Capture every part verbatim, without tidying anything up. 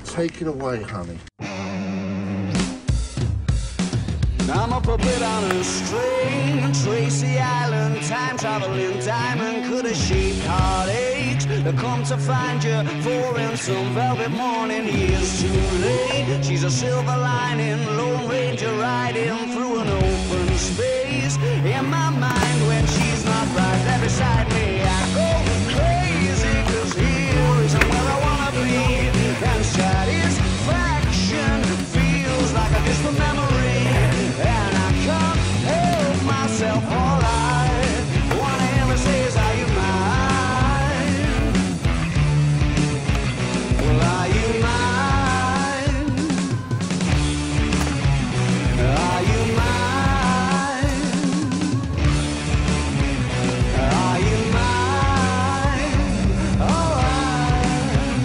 Take it away, honey. I'm a puppet on a string, Tracy Island, time traveling diamond, could have shaped heartaches. I come to find you for in some velvet morning, years too late. She's a silver lining, Lone Ranger riding through an open space. In my mind when she's not right there beside me, I go crazy, cause here isn't where I wanna be. And satisfaction feels like a distant memory. And I can't help myself, all I wanna ever say is, are you mine? Well, are you mine? Are you mine? Are you mine? Alright.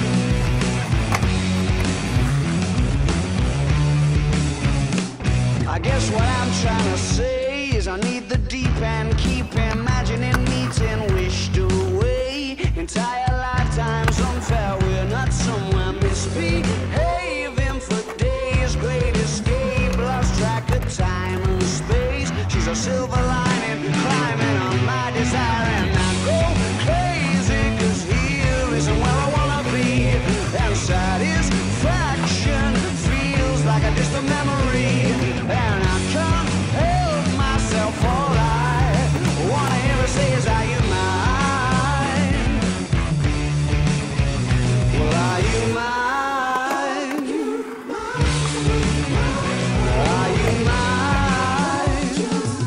I guess what I'm trying to say is I need the deep end, keep imagining meeting wished away. Entire lifetimes unfair, we're not somewhere misbehaving for days. Great escape, lost track of time and space. She's a silver lining, climbing on my desire. And I go crazy, cause here isn't where I wanna be. And satisfaction feels like a distant memory. And I can't help myself, all I wanna hear her say is, are you mine? Well, are you mine? Are you mine?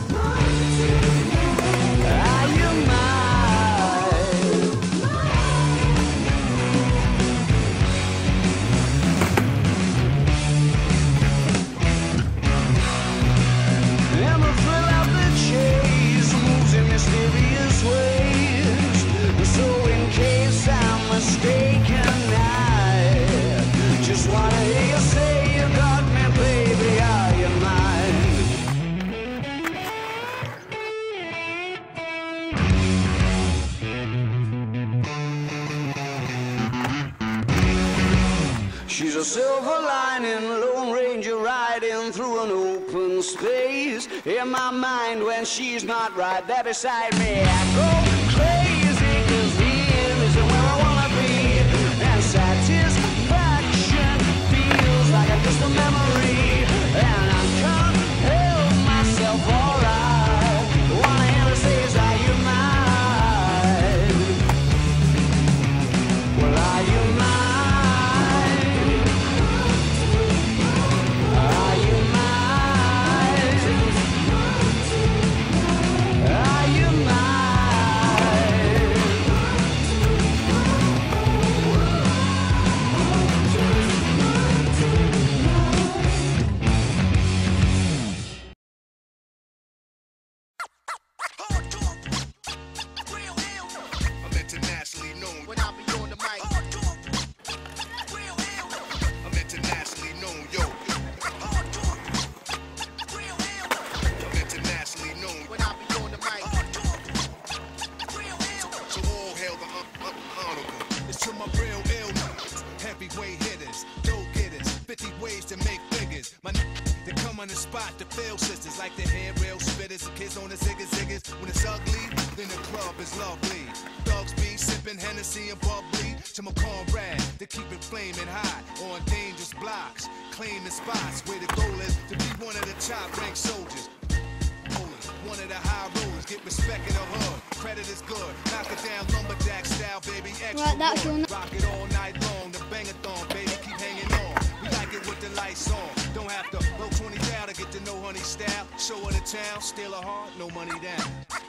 Are you mine? And the thrill of the chase moves in mysterious ways. So in case I'm mistaken, I just wanna hear you say you got me, baby, are you mine? She's a silver lining, Lone Ranger riding through an open space. In my mind when she's not right there beside me, I go crazy, cause here isn't where I wanna be. And satisfaction feels like a distant memory. And I can't help myself, all I wanna hear her say is, are you mine? Well, are you mine? Are you mine? Are you mine? I'm internationally known when I be on the mic. I'm internationally known, yo. I'm internationally known when I be on the mic. So all hail the un un honorable. It's to my real ill heavyweight hitters, dough getters, fifty ways to make figures. My n they come on the spot to fail sisters like the handrail spitters, the kids on the ziggas ziggas. When it's ugly, then the club is lovely. Thugs be sipping Hennessy and bubbly. To my comrade, to keep it flaming hot on dangerous blocks, claiming spots where the goal is to be one of the top ranked soldiers. One of the high rollers, get respect in the hood. Credit is good, knock it down lumberjack style, baby. Extra Right, that's wood. your- Rock it all night long, the bang-a-thon, baby, keep hanging on. We like it with the lights on. Don't have to blow twenty down to get to know honey style. Show her the town, steal her heart, no money down.